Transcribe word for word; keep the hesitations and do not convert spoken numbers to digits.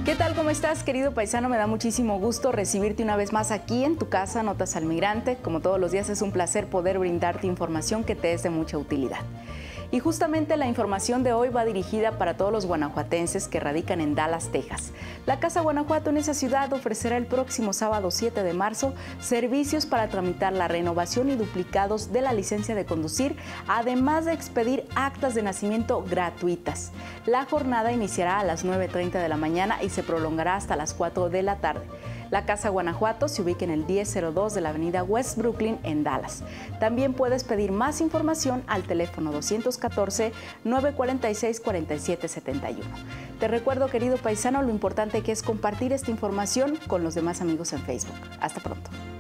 ¿Qué tal? ¿Cómo estás, querido paisano? Me da muchísimo gusto recibirte una vez más aquí en tu casa, Notas al Migrante. Como todos los días, es un placer poder brindarte información que te es de mucha utilidad. Y justamente la información de hoy va dirigida para todos los guanajuatenses que radican en Dallas, Texas. La Casa Guanajuato en esa ciudad ofrecerá el próximo sábado siete de marzo servicios para tramitar la renovación y duplicados de la licencia de conducir, además de expedir actas de nacimiento gratuitas. La jornada iniciará a las nueve treinta de la mañana y se prolongará hasta las cuatro de la tarde. La Casa Guanajuato se ubica en el diez cero dos de la avenida West Brooklyn en Dallas. También puedes pedir más información al teléfono doscientos catorce, nueve cuarenta y seis, cuarenta y siete setenta y uno. Te recuerdo, querido paisano, lo importante que es compartir esta información con los demás amigos en Facebook. Hasta pronto.